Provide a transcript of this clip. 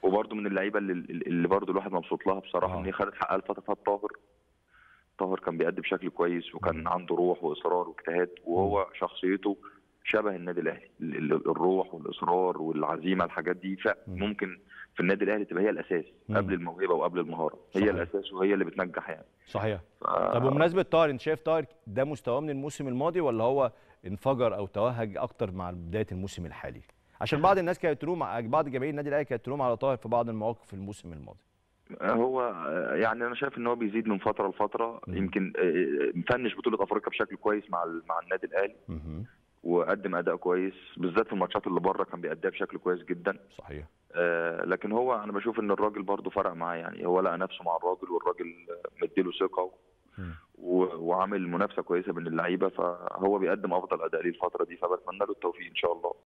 وبرده من اللعيبه اللي برده الواحد مبسوط لها بصراحه ان هي اه. خدت حقها الفتره اللي فاتت. طاهر كان بيأدي بشكل كويس، وكان مم. عنده روح واصرار واجتهاد، مم. وهو شخصيته شبه النادي الاهلي. الروح والاصرار والعزيمه، الحاجات دي مم. ممكن في النادي الاهلي تبقى هي الاساس قبل مم. الموهبه وقبل المهاره. هي صحيح. الاساس وهي اللي بتنجح يعني. صحيح. ف... طب بمناسبة طاهر، انت شايف طاهر ده مستواه من الموسم الماضي ولا هو انفجر او توهج اكتر مع بداية الموسم الحالي؟ عشان بعض الناس كانت تلوم، بعض جماهير النادي الاهلي كانت تلوم على طاهر في بعض المواقف في الموسم الماضي. هو يعني انا شايف ان هو بيزيد من فتره لفتره. مم. يمكن مفنش بطوله افريقيا بشكل كويس مع النادي الاهلي، مم. وقدم اداء كويس بالذات في الماتشات اللي بره، كان بيأديها بشكل كويس جدا. صحيح. لكن هو انا بشوف ان الراجل برضه فرق معاه، يعني هو لقى نفسه مع الراجل، والراجل مديله ثقه مم. وعامل منافسه كويسه بين اللعيبه، فهو بيقدم افضل اداء ليه الفتره دي، فبتمنى له التوفيق ان شاء الله.